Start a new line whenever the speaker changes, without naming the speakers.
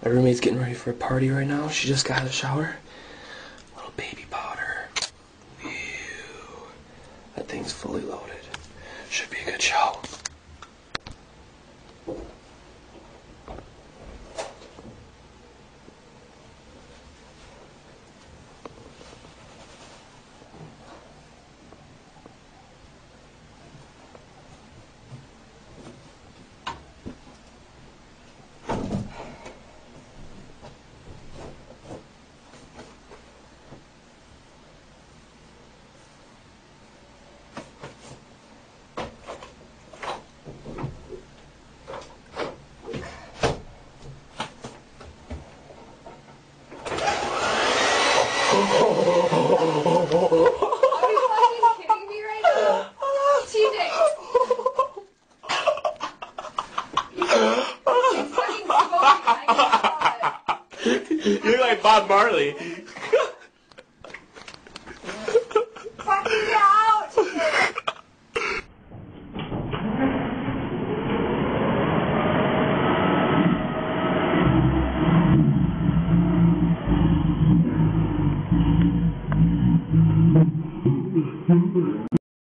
My roommate's getting ready for a party right now. She just got out of the shower. Little baby powder. Ew. That thing's fully loaded. Should be a good show.
Are you fucking kidding me right now? TJ! It's fucking smoking. I can't.
You look like Bob Marley.